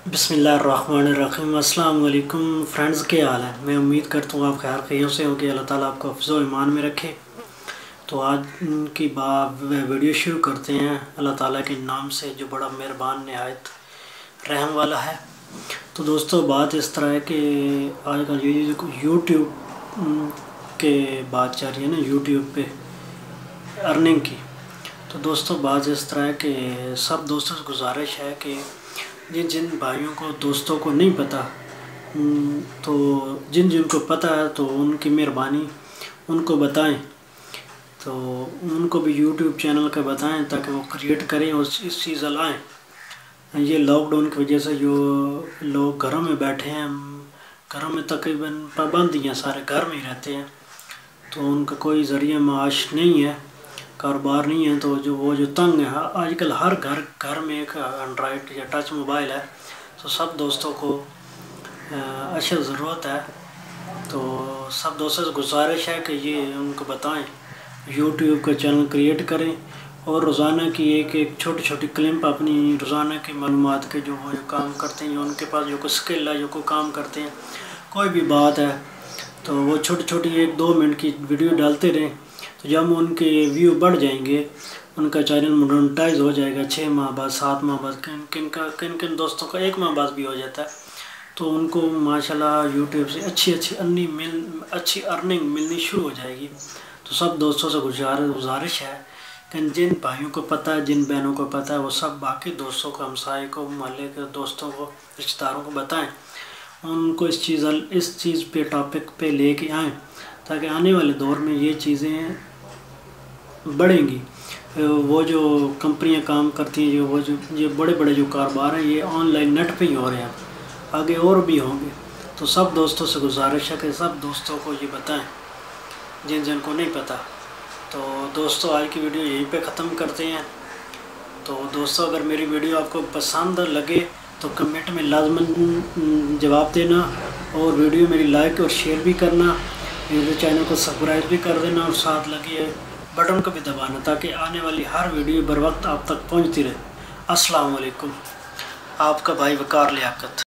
बिस्मिल्लाहिर्रहमानिर्रहीम। अस्सलाम वालेकुम फ्रेंड्स, के हाल है। मैं उम्मीद करता हूँ आप खैर खैरियत से हो कि अल्लाह ताला आपको हिफ्ज़-ओ ईमान में रखे। तो आज की वीडियो शुरू करते हैं अल्लाह ताला के नाम से जो बड़ा मेहरबान नहायत रहम वाला है। तो दोस्तों, बात इस तरह है कि आजकल यूट्यूब के बात चल रही है ना, यूट्यूब पे अर्निंग की। तो दोस्तों, बात इस तरह है कि सब दोस्तों से गुजारिश है कि जिन जिन भाइयों को दोस्तों को नहीं पता, तो जिन जिनको पता है तो उनकी मेहरबानी उनको बताएं, तो उनको भी यूट्यूब चैनल का बताएं ताकि वो क्रिएट करें और इस चीज़ लाएँ। ये लॉकडाउन की वजह से जो लोग घरों में बैठे हैं, घरों में तकरीबन पाबंदियाँ, सारे घर में ही रहते हैं, तो उनका कोई ज़रिया माश नहीं है, कारोबार नहीं है। तो जो तंग है, आजकल हर घर में एक एंड्रॉयड या टच मोबाइल है, तो सब दोस्तों को अच्छा ज़रूरत है। तो सब दोस्तों से गुजारिश है कि ये उनको बताएं, यूट्यूब का चैनल क्रिएट करें और रोज़ाना की एक छोटी छोटी क्लिप अपनी रोज़ाना की मालूमात के जो काम करते हैं, उनके पास जो कोई स्किल है, जो कोई काम करते हैं, कोई भी बात है, तो वो छोटी छोटी 1-2 मिनट की वीडियो डालते रहें। तो जब उनके व्यू बढ़ जाएंगे, उनका चैनल मोनेटाइज हो जाएगा 6 माह बाद, 7 माह बाद, किन किन दोस्तों का 1 माह बाद भी हो जाता है, तो उनको माशाल्लाह यूट्यूब से अच्छी अर्निंग मिलनी शुरू हो जाएगी। तो सब दोस्तों से गुजारिश है कि जिन भाइयों को पता है, जिन बहनों को पता है, वो सब बाकी दोस्तों को, हमसाए को, मोहल्ले के दोस्तों को, रिश्तेदारों को बताएं, उनको इस चीज़ पे, टॉपिक पे लेके आएँ, ताकि आने वाले दौर में ये चीज़ें बढ़ेंगी। वो जो कंपनियां काम करती हैं, ये बड़े बड़े जो कारोबार हैं, ये ऑनलाइन नेट पे ही हो रहे हैं, आगे और भी होंगे। तो सब दोस्तों से गुजारिश है कि सब दोस्तों को ये बताएं जिन जिन को नहीं पता। तो दोस्तों, आज की वीडियो यहीं पे ख़त्म करते हैं। तो दोस्तों, अगर मेरी वीडियो आपको पसंद लगे तो कमेंट में लाजमन जवाब देना, और वीडियो मेरी लाइक और शेयर भी करना, मेरे चैनल को सब्सक्राइब भी कर देना, और साथ लगे बटन को भी दबाना, ताकि आने वाली हर वीडियो बर वक्त आप तक पहुंचती रहे। अस्सलाम वालेकुम, आपका भाई वकार लियाकत।